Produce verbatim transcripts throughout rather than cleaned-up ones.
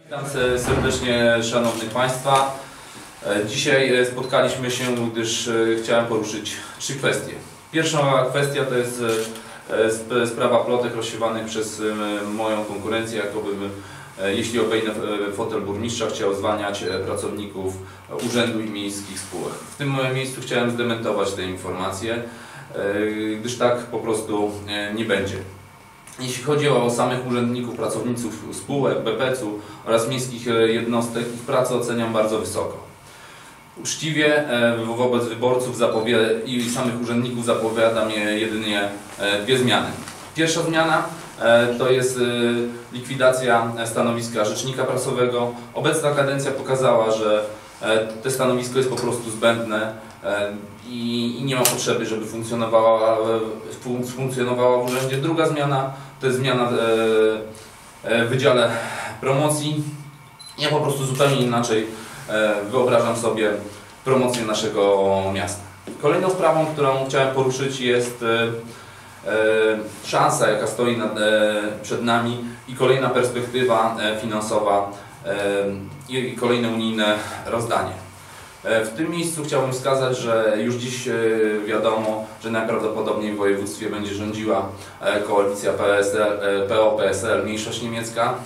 Witam serdecznie szanownych Państwa. Dzisiaj spotkaliśmy się, gdyż chciałem poruszyć trzy kwestie. Pierwsza kwestia to jest sprawa plotek rozsiewanych przez moją konkurencję, jakoby jeśli obejmę fotel burmistrza, chciał zwalniać pracowników urzędu i miejskich spółek. W tym miejscu chciałem zdementować te informacje, gdyż tak po prostu nie będzie. Jeśli chodzi o samych urzędników, pracowników spółek, B P C u oraz miejskich jednostek, ich pracę oceniam bardzo wysoko. Uczciwie wobec wyborców i samych urzędników zapowiadam jedynie dwie zmiany. Pierwsza zmiana to jest likwidacja stanowiska rzecznika prasowego. Obecna kadencja pokazała, że to stanowisko jest po prostu zbędne i nie ma potrzeby, żeby funkcjonowała, funkcjonowała w urzędzie. Druga zmiana to jest zmiana w Wydziale Promocji. Ja po prostu zupełnie inaczej wyobrażam sobie promocję naszego miasta. Kolejną sprawą, którą chciałem poruszyć, jest szansa, jaka stoi nad, przed nami i kolejna perspektywa finansowa i kolejne unijne rozdanie. W tym miejscu chciałbym wskazać, że już dziś wiadomo, że najprawdopodobniej w województwie będzie rządziła koalicja P O P S L, mniejszość niemiecka.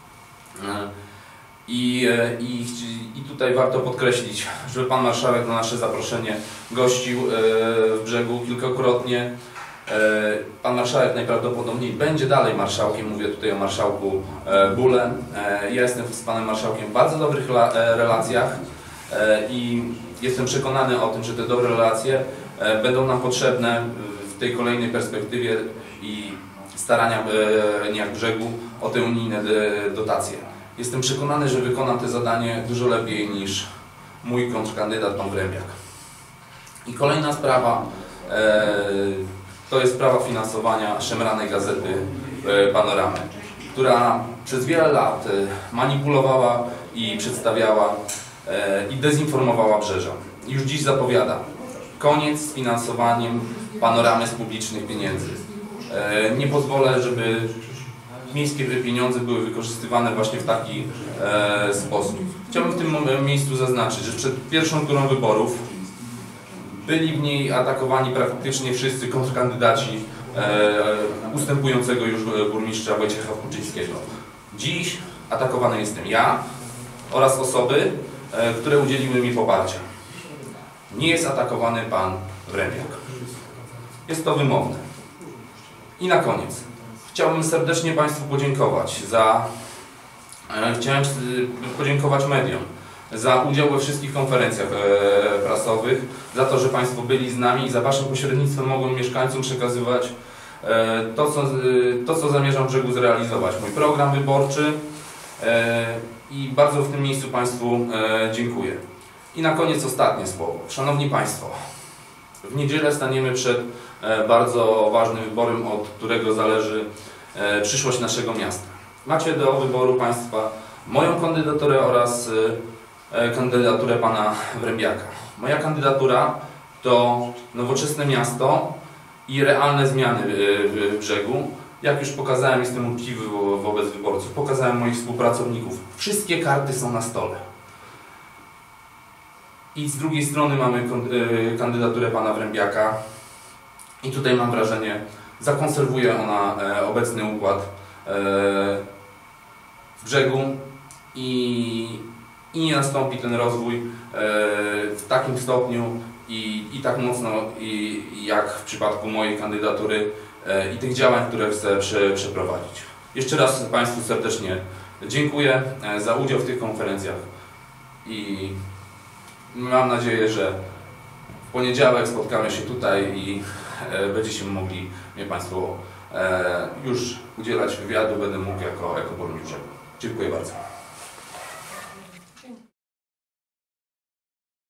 I, i, I tutaj warto podkreślić, że Pan Marszałek na nasze zaproszenie gościł w Brzegu kilkakrotnie. Pan Marszałek najprawdopodobniej będzie dalej marszałkiem, mówię tutaj o marszałku Bule. Ja jestem z Panem Marszałkiem w bardzo dobrych relacjach i jestem przekonany o tym, że te dobre relacje będą nam potrzebne w tej kolejnej perspektywie i starania Brzegu o te unijne dotacje. Jestem przekonany, że wykonam to zadanie dużo lepiej niż mój kontrkandydat Pan Wrębiak. I kolejna sprawa to jest sprawa finansowania szemranej gazety Panoramy, która przez wiele lat manipulowała i przedstawiała i dezinformowała Brzeżan. Już dziś zapowiada koniec z finansowaniem Panoramy z publicznych pieniędzy. Nie pozwolę, żeby miejskie pieniądze były wykorzystywane właśnie w taki e, sposób. Chciałbym w tym miejscu zaznaczyć, że przed pierwszą turą wyborów byli w niej atakowani praktycznie wszyscy kontrkandydaci e, ustępującego już burmistrza Wojciecha Kuczyńskiego. Dziś atakowany jestem ja oraz osoby, e, które udzieliły mi poparcia. Nie jest atakowany Pan Wrębiak. Jest to wymowne. I na koniec. Chciałbym serdecznie Państwu podziękować za, e, chciałem podziękować mediom za udział we wszystkich konferencjach e, prasowych, za to, że Państwo byli z nami i za Waszym pośrednictwem mogłem mieszkańcom przekazywać e, to, co, e, to, co zamierzam w Brzegu zrealizować. Mój program wyborczy e, i bardzo w tym miejscu Państwu e, dziękuję. I na koniec ostatnie słowo. Szanowni Państwo, w niedzielę staniemy przed bardzo ważnym wyborem, od którego zależy przyszłość naszego miasta. Macie do wyboru Państwa moją kandydaturę oraz kandydaturę Pana Wrębiaka. Moja kandydatura to nowoczesne miasto i realne zmiany w Brzegu. Jak już pokazałem, jestem uczciwy wobec wyborców, pokazałem moich współpracowników. Wszystkie karty są na stole. I z drugiej strony mamy kandydaturę Pana Wrębiaka. I tutaj mam wrażenie, zakonserwuje ona obecny układ w Brzegu i, i nie nastąpi ten rozwój w takim stopniu i, i tak mocno i, jak w przypadku mojej kandydatury i tych działań, które chcę prze, przeprowadzić. Jeszcze raz Państwu serdecznie dziękuję za udział w tych konferencjach i mam nadzieję, że w poniedziałek spotkamy się tutaj i e, będziecie mogli mnie Państwo e, już udzielać wywiadu, będę mógł jako, jako burmistrz. Dziękuję bardzo.